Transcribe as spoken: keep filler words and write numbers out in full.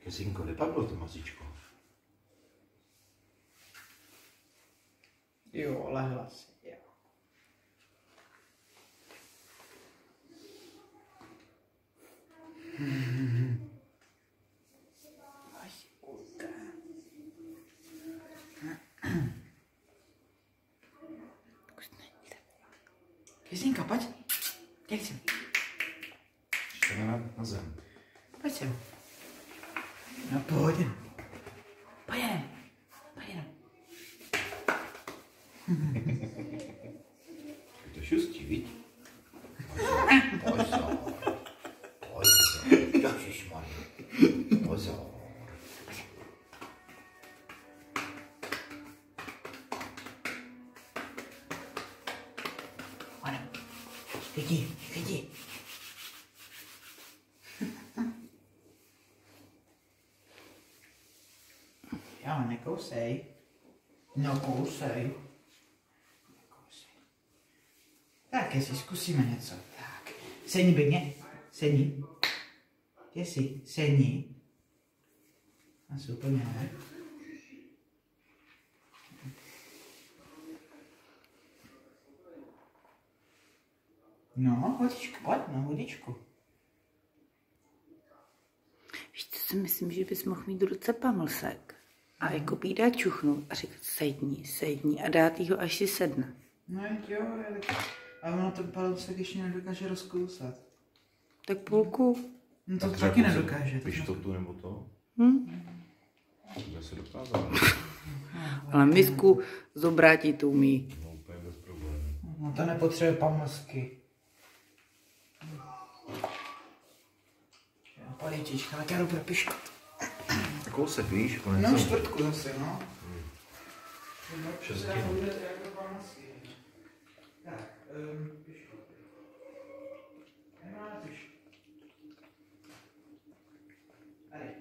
Jezinko, nepadlo to masičko. Jo, lehla si, jo. Hmm. Jezinka, pojď. Jak jsi? Ještě na, na zem. Pojď sem. No pojď. Pojď jen. Pojď jen. Je to šustí, viď? Pozor. Pozor. Ježišmarja. Pozor. Ano. Chytí, chytí. Jo, nekousej. No kousej. Nekousej. Tak, jestli zkusíme něco. Tak. Sedni pěkně. Sedni. Kde jsi? Sedni. A super, ne? No, vodičku, pojď na vodičku. Víš, co si myslím, že bys mohl mít v ruce pamlsek a jako pídá čuchnout a říkat sedni, sedni a dát jí ho, až si sedne. No jo, ale ono to pamlsek ještě nedokáže rozkousat. Tak půlku. No to Tak taky jako nedokáže. pištotu nebo to? Hm? To se dokázal. Ale misku zobrátit to umí. No úplně bez problémů. No to nepotřebuje pamlsky. Paličička, tak já jdu pro piškot. Kousek, víš? No čtvrtku zase, no. Hmm. Šestinu. Tak, um, piškot. Nemáme piškot. Tady.